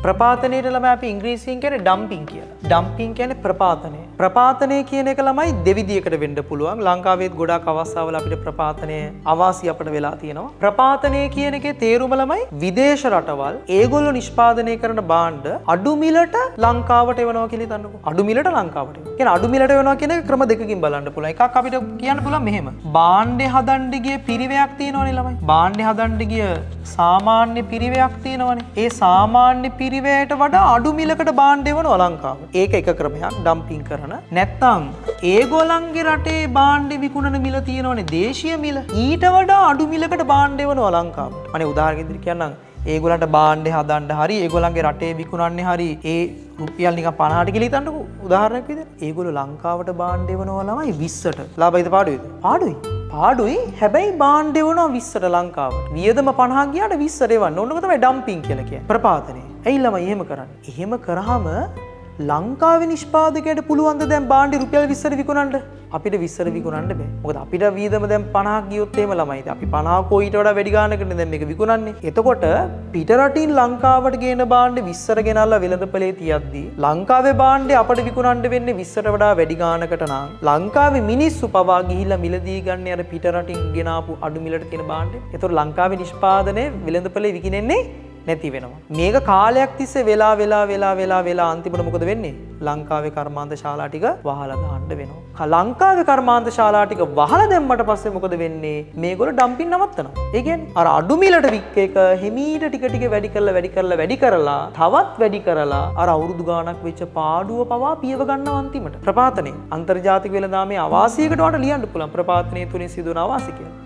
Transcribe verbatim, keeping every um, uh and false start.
ප්‍රපාතනයට ළමයි අපි ඉංග්‍රීසියෙන් කියන්නේ ඩම්පින් කියලා. ඩම්පින් කියන්නේ ප්‍රපාතනය. ප්‍රපාතනය කියන එක ළමයි දෙවිදියකට වෙන්න පුළුවන්. ලංකාවේත් ගොඩාක් අවස්ථාවල අපිට ප්‍රපාතනය අවාසි අපිට වෙලා තියෙනවා. ප්‍රපාතනය කියන එකේ තේරුම ළමයි විදේශ රටවල් ඒගොල්ලෝ නිෂ්පාදනය කරන භාණ්ඩ අඩු මිලට ලංකාවට එවනවා කියලා හිතන්නකෝ. අඩු මිලට ලංකාවට එවනවා. කියන්නේ අඩු මිලට එවනවා කියන එක ක්‍රම දෙකකින් බලන්න පුළුවන්. එකක් අපිට කියන්න පුළුවන් මෙහෙම. භාණ්ඩේ හදන්න ගිය පිරිවැයක් තියෙනවනේ ළමයි. භාණ්ඩේ හදන්න ගිය සාමාන්‍ය පිරිවැයක් තියෙනවනේ. ඒ සාමාන්‍ය පිරිවැයට වඩා අඩු මිලකට භාණ්ඩ එවනවා ලංකාවට. ඒක එක ක්‍රමයක් ඩම්පින් කරන. නැත්තම් ඒගොල්ලන්ගේ රටේ භාණ්ඩේ විකුණන මිල තියෙනවනේ දේශීය මිල. ඊට වඩා අඩු මිලකට භාණ්ඩ එවනවා ලංකාවට. අනේ උදාහරණයක් විදිහට කියන්නම්. ඒගොල්ලන්ට භාණ්ඩේ හදන්න හරි ඒගොල්ලන්ගේ රටේ විකුණන්නේ හරි ඒ රුපියල් නිකන් පනහට කියලා හිතන්නකෝ. උදාහරණයක් විදිහට ඒගොල්ලෝ ලංකාවට භාණ්ඩ එවනවා ළමයි විස්සට. ලාභයිද පාඩුයිද? පාඩුයි. පාඩුයි. හැබැයි භාණ්ඩ එවනවා විස්සට ලංකාවට. වියදම පනහක් ගියාට විස්සට එවන්න. ඕනක තමයි ඩම්පින් කියලා කියන්නේ. ප්‍රපාතනය. ඇයි ළමයි එහෙම කරන්නේ? එහෙම කරාම ලංකාවේ නිෂ්පාදකයට පුළුවන් ද දැන් භාණ්ඩේ රුපියල් විස්සට විකුණන්න? අපිට විස්සට විකුණන්න බෑ. මොකද අපිට වියදම දැන් පනහක් ගියොත් එහෙම ළමයිද අපි පනහක ඊට වඩා වැඩි ගානකට දැන් මේක විකුණන්නේ. එතකොට පිට රටින් ලංකාවට ගේන භාණ්ඩේ විස්සට ගෙනල්ලා වෙළඳපොලේ තියද්දී ලංකාවේ භාණ්ඩේ අපිට විකුණන්න වෙන්නේ විස්සට වඩා වැඩි ගානකට නම් ලංකාවේ මිනිස්සු පවා ගිහිල්ලා මිලදී ගන්න අර පිට රටින් ගෙනාපු අඩු මිලට තියෙන භාණ්ඩේ. එතකොට ලංකාවේ නිෂ්පාදනයේ වෙළඳපොලේ විකිනෙන්නේ නැති වෙනවා. මේක කාලයක් තිස්සේ වෙලා වෙලා වෙලා වෙලා වෙලා අන්තිමට මොකද වෙන්නේ? ලංකාවේ කර්මාන්ත ශාලා ටික වහලා දාන්න වෙනවා. ලංකාවේ කර්මාන්ත ශාලා ටික වහලා දැම්මට පස්සේ මොකද වෙන්නේ? මේගොල්ලෝ ඩම්පින් නවත්තනවා. ඒ කියන්නේ අර අඩු මිලට වික් එක හිමීට ටික ටික වැඩි කරලා වැඩි කරලා වැඩි කරලා තවත් වැඩි කරලා අර අවුරුදු ගාණක් වෙච්ච පාඩුව පවා පියව ගන්නවා අන්තිමට. ප්‍රපාතනේ අන්තර්ජාතික වෙළඳාමේ අවාසියකට වට ලියන්න පුළුවන් ප්‍රපාතනයේ තුලින් සිදුවන අවාසි කියලා.